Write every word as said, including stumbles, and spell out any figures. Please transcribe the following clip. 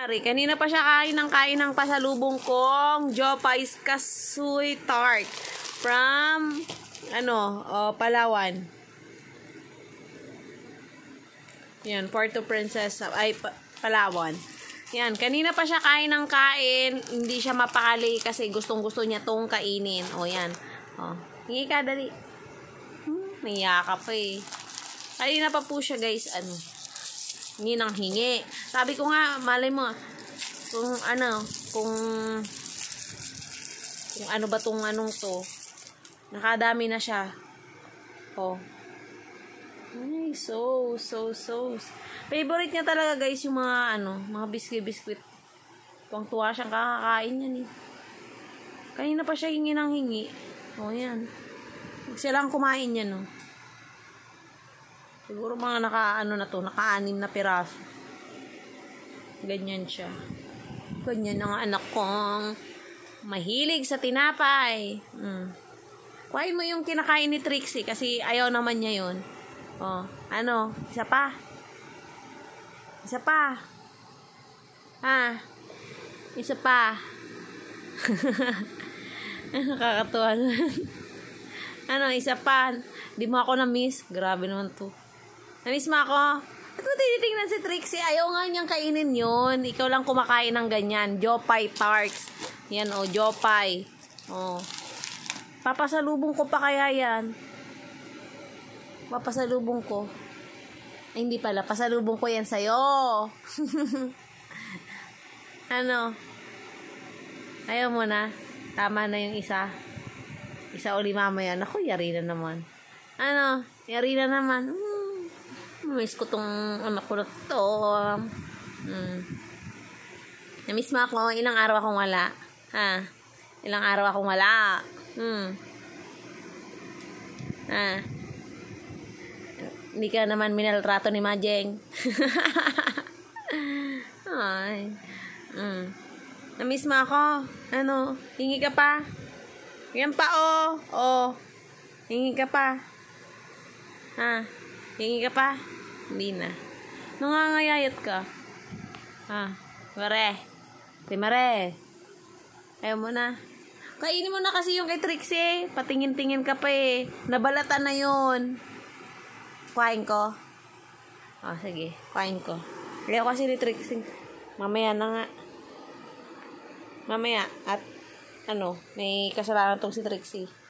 Ari, kanina pa siya kain ng kain ng pasalubong kong Jopay's Kasuy Tart from ano, oh, Palawan. Yan, Puerto Princesa ay pa, Palawan. Yan, kanina pa siya kain ng kain, hindi siya mapakali kasi gustong-gusto niya tong kainin. O yan. Oh, hingi ka dali. Hmm, may yakap pa eh. Kanina pa po siya, guys, ano, hingi ng hingi. Sabi ko nga, malay mo, kung ano, kung, kung ano ba tong anong to, nakadami na siya. Oh. Ay, so, so, so. Favorite niya talaga, guys, yung mga, ano, mga biskuit-biskuit. Tuwang-tuwa siyang kakakain yan, eh. Kanina pa siya hingi ng hingi. Oh, yan. Siya lang kumain yan, no. Siguro mga naka, ano na to, naka-anim na piraso. Ganyan siya. Ganyan ang anak kong mahilig sa tinapay. Mm. Kuhain mo yung kinakain ni Trixie kasi ayaw naman niya yun. Oh, ano? Isa pa? Isa pa? Ha? Isa pa? Nakakatuwa na. Ano? Isa pa? Di mo ako na-miss? Grabe naman to. Na-miss mo ako? At mo tinitingnan si Trixie? Ayaw nga niyang kainin yun. Ikaw lang kumakain ng ganyan. Jopay Tarts. Yan o, oh, Jopay. Oh. Papasalubong ko pa kaya yan. Papasalubong ko. Ay, hindi pala. Pasalubong ko yan sa'yo. Ano? Ayaw mo na. Tama na yung isa. Isa uli mamaya. Naku, yari na naman. Ano? Yari na naman. Hmm. Miss ko tong anak ko na to. Hmm. Na-miss mo ako. Ilang araw akong wala. Ha? Ilang araw akong wala. Hmm. Ha? Hindi ka naman minaltrato ni Majeng. Ay. Hmm. Na-miss mo ako. Ano? Hingi ka pa? Yan pa, oh. Oh. Hingi ka pa. Ha? Hingi ka pa? Hindi na. Nangangayayat ka. Ha? Mare. Te Mare. Ayaw mo na. Kainin mo na kasi yung kay Trixie. Patingin-tingin ka pa eh. Nabalatan na yun. Kuhain ko. Oh, sige. Kuhain ko. Ayaw kasi ni Trixie. Mamaya na nga. Mamaya. At ano, may kasalanan tong si Trixie.